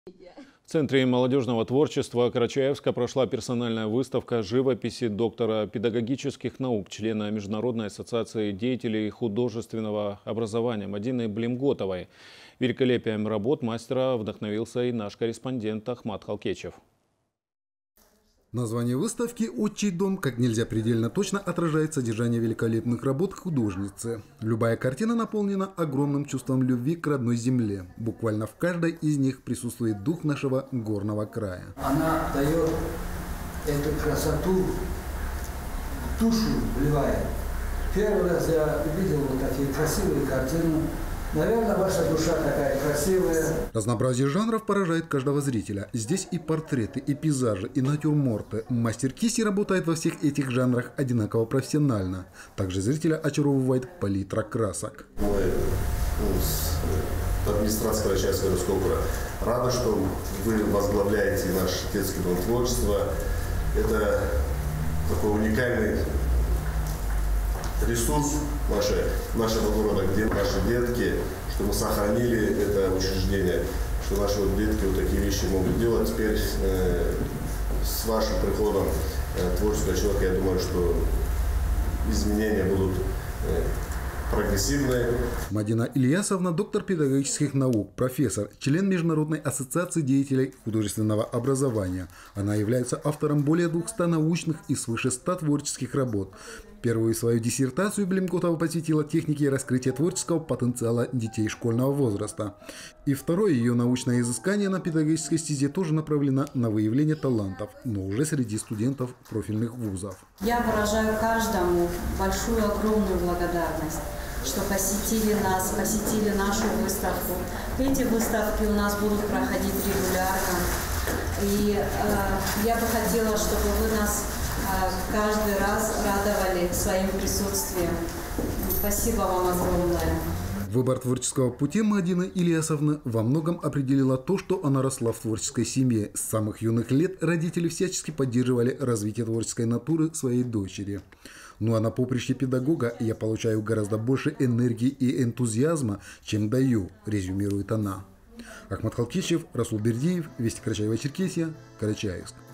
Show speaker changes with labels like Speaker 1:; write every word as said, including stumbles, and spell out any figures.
Speaker 1: В Центре молодежного творчества Карачаевска прошла персональная выставка живописи доктора педагогических наук, члена Международной ассоциации деятелей художественного образования Мадины Блимготовой. Великолепием работ мастера вдохновился и наш корреспондент Ахмат Халкечев.
Speaker 2: Название выставки «Отчий дом» как нельзя предельно точно отражает содержание великолепных работ художницы. Любая картина наполнена огромным чувством любви к родной земле. Буквально в каждой из них присутствует дух нашего горного края.
Speaker 3: Она дает эту красоту, душу вливает. Первый раз я увидел вот такие красивые картины. Наверное, ваша душа такая красивая.
Speaker 2: Разнообразие жанров поражает каждого зрителя. Здесь и портреты, и пейзажи, и натюрморты. Мастер кисти работает во всех этих жанрах одинаково профессионально. Также зрителя очаровывает палитра красок.
Speaker 4: Мы, ну, администрация Карачаевского городского округа рада, что вы возглавляете наш детский дом творчества. Это такой уникальный ресурс нашей, нашего города, где наши детки, что мы сохранили это учреждение, что наши вот детки вот такие вещи могут делать. Теперь э, с вашим приходом э, творческого человека, я думаю, что изменения будут э, прогрессивные.
Speaker 2: Мадина Ильясовна – доктор педагогических наук, профессор, член Международной ассоциации деятелей художественного образования. Она является автором более двухсот научных и свыше ста творческих работ. Первую свою диссертацию Блимготова посвятила технике раскрытия творческого потенциала детей школьного возраста. И второе ее научное изыскание на педагогической стезе тоже направлено на выявление талантов, но уже среди студентов профильных вузов.
Speaker 5: Я выражаю каждому большую, огромную благодарность, что посетили нас, посетили нашу выставку. Эти выставки у нас будут проходить регулярно. И э, я бы хотела, чтобы вы нас э, каждый раз радовали своим присутствием. Спасибо вам огромное.
Speaker 2: Выбор творческого пути Мадины Ильясовны во многом определила то, что она росла в творческой семье. С самых юных лет родители всячески поддерживали развитие творческой натуры своей дочери. Ну а на поприще педагога я получаю гораздо больше энергии и энтузиазма, чем даю, резюмирует она. Ахмат Халкичев, Расул Бердиев, Вести Карачаева-Черкесия, Карачаевск.